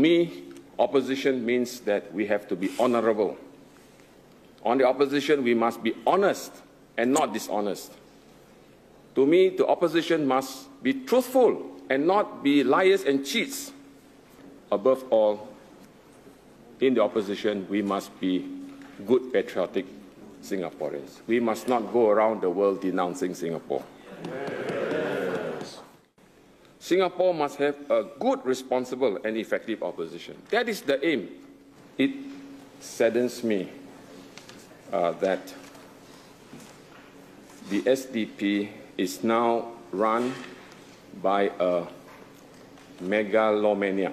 me, opposition means that we have to be honorable. On the opposition, we must be honest and not dishonest. To me, the opposition must be truthful and not be liars and cheats. Above all, in the opposition, we must be good, patriotic Singaporeans. We must not go around the world denouncing Singapore. Yes. Singapore must have a good, responsible and effective opposition. That is the aim. It saddens me that the SDP is now run by a megalomaniac.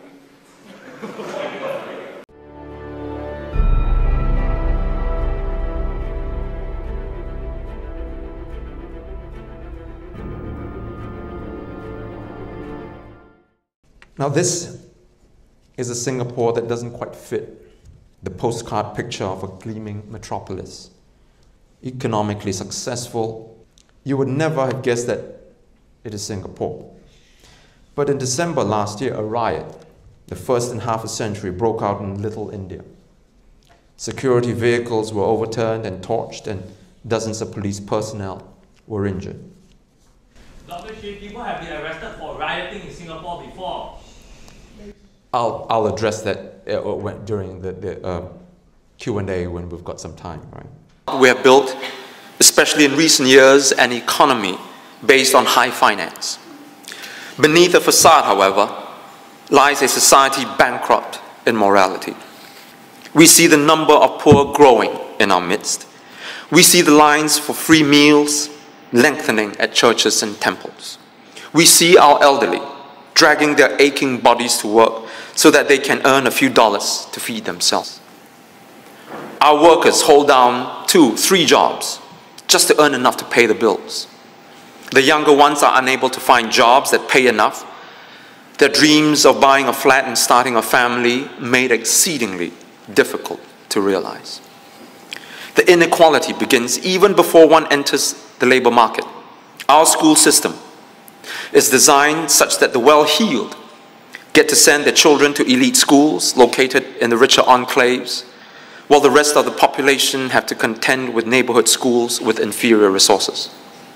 Now this is a Singapore that doesn't quite fit the postcard picture of a gleaming metropolis. Economically successful, you would never have guessed that it is Singapore. But in December last year, a riot, the first in half a century, broke out in Little India. Security vehicles were overturned and torched, and dozens of police personnel were injured. Dr. Chee, people have been arrested for rioting in Singapore before. I'll address that during the Q&A when we've got some time, right? We have built, especially in recent years, an economy based on high finance. Beneath the facade, however, lies a society bankrupt in morality. We see the number of poor growing in our midst. We see the lines for free meals lengthening at churches and temples. We see our elderly dragging their aching bodies to work so that they can earn a few dollars to feed themselves. Our workers hold down 2, 3 jobs just to earn enough to pay the bills. The younger ones are unable to find jobs that pay enough. Their dreams of buying a flat and starting a family made exceedingly difficult to realize. The inequality begins even before one enters the labor market. Our school system is designed such that the well-heeled get to send their children to elite schools located in the richer enclaves, while the rest of the population have to contend with neighborhood schools with inferior resources.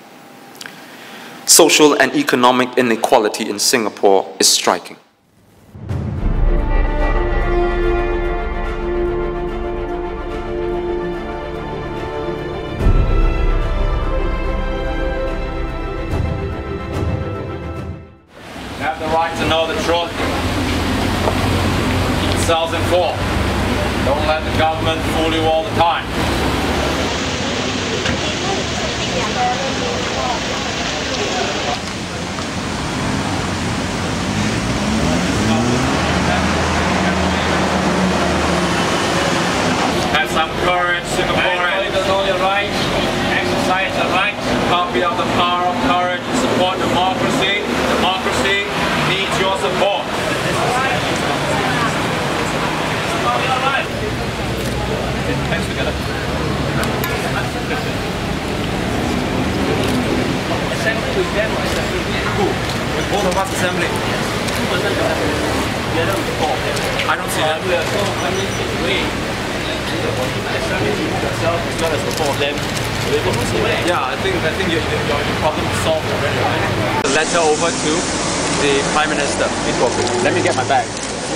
Social and economic inequality in Singapore is striking. You have the right to know the truth. Keep yourselves informed. Don't let the government fool you all the time. Have some courage, Singaporeans. To know your rights, exercise the right. Copy of the power of courage to support democracy. Democracy needs your support. Thanks together. Assembly with them or assembly? Who? With both of us assembly. I don't see that. We are so way. Assembly yourself as well as the 4 of them. Yeah, I think your problem is solved already. The letter over to the Prime Minister. Let me get my bag.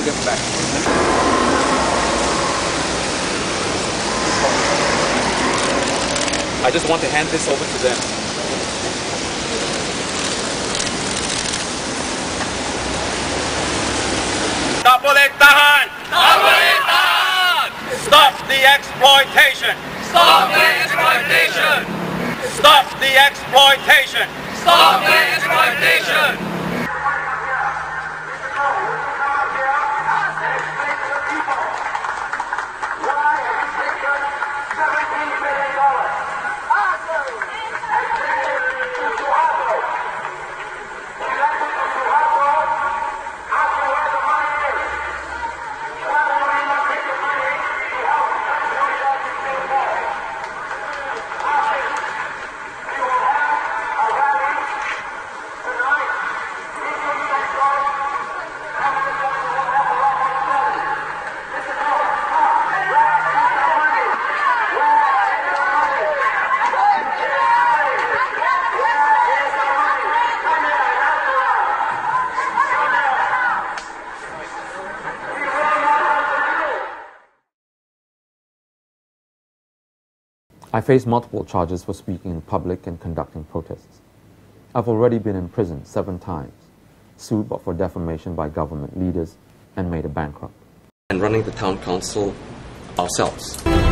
I just want to hand this over to them. Tak boleh tahan! Tak boleh tahan! Stop the exploitation! Stop the exploitation! Stop the exploitation! Stop the exploitation! I face multiple charges for speaking in public and conducting protests. I've already been in prison 7 times, sued for defamation by government leaders, and made a bankrupt. And running the town council ourselves.